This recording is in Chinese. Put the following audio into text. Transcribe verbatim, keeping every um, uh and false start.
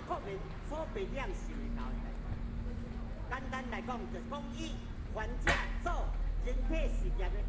可能所被领受的交代。简单来讲，就是讲以患者做人体实验的